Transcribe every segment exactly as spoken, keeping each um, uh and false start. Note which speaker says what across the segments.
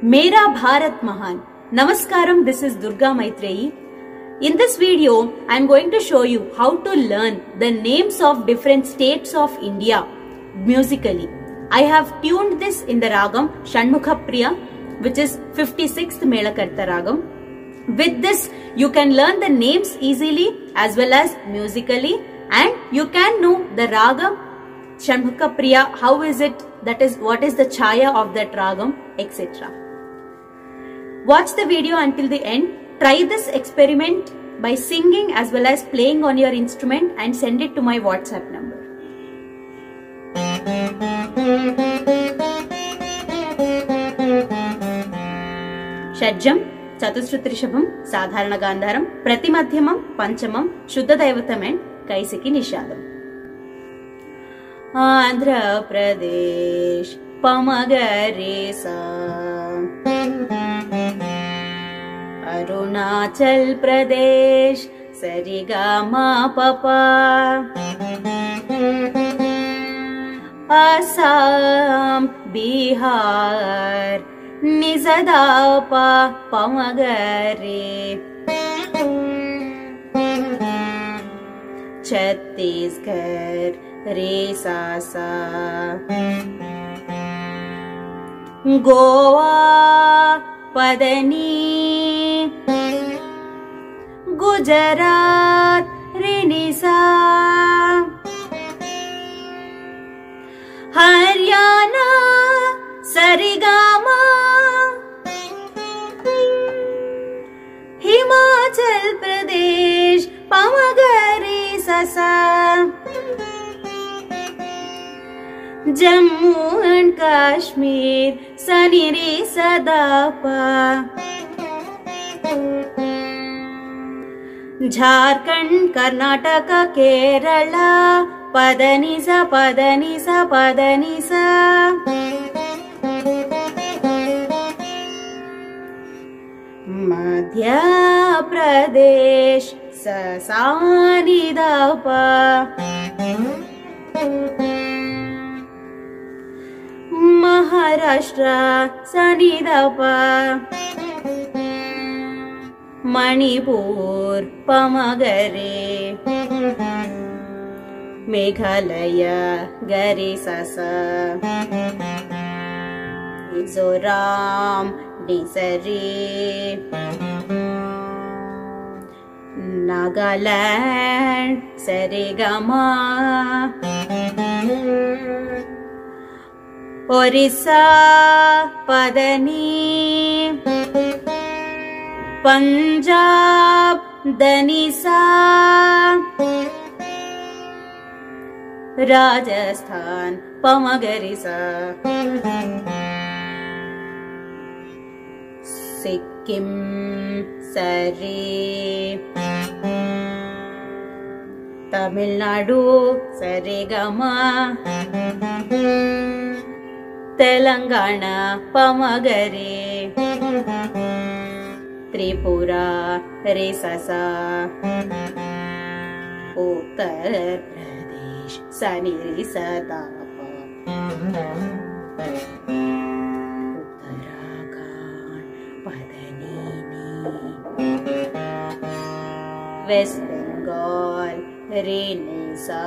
Speaker 1: Mera Bharat Mahan. Namaskaram, this is Durga Maitreyi. In this video, I am going to show you how to learn the names of different states of India musically. I have tuned this in the ragam Shanmukha Priya, which is fifty-sixth Melakarta ragam. With this, you can learn the names easily as well as musically, and you can know the ragam Shanmukha Priya, how is it, that is what is the chaya of that ragam, et cetera. Watch the video until the end. Try this experiment by singing as well as playing on your instrument and send it to my WhatsApp number. Shadjam, Chatushrutrishabham, Sadharana Gandharam, Pratimadhyamam, Panchamam, Shuddha Daivatam and Kaisiki Nishadam. Andhra Pradesh, Pamagaresa. Arunachal Pradesh, Sarigama Papa. Assam, Bihar, Nizadapa, Pamagare. Chhattisgarh, Resasa. Goa, Padani. Gujarat, Rinisa. Haryana, Sarigama. Himachal Pradesh, Pamagari Sasa. Jammu and Kashmir, Saniri Sadapa. Jharkhand, Karnataka, Kerala, Padanisa, Padanisa, Padanisa. Madhya Pradesh, Sasanidapa. Maharashtra, Sanidapa. Manipur, Pamagare. Meghalaya, Gare Sasa. Mizoram, Nisari. Nagaland, Sarigama. Orissa, Padani. Punjab, Danisa. Rajasthan, Pamagarisa. Sikkim, Sari. Tamil Nadu, Sarigama. Telangana, Pamagare. Tripura, Resasa. Uttar Pradesh, Saniri Sadapa. Uttarakhand, Padanini. West Bengal, Renisa.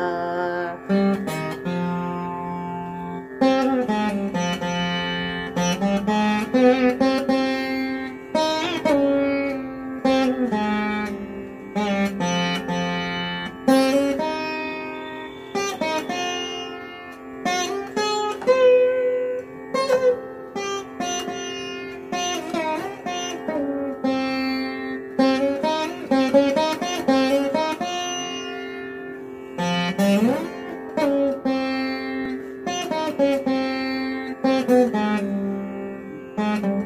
Speaker 2: Mm-hmm.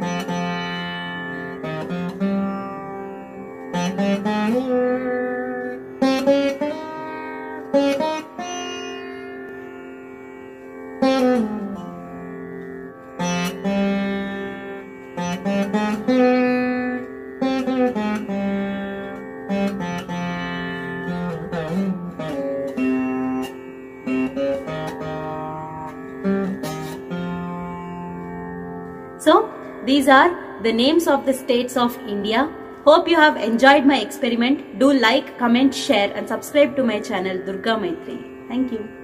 Speaker 1: these are the names of the states of India. Hope you have enjoyed my experiment. Do like, comment, share and subscribe to my channel Durga Maitreyi. Thank you.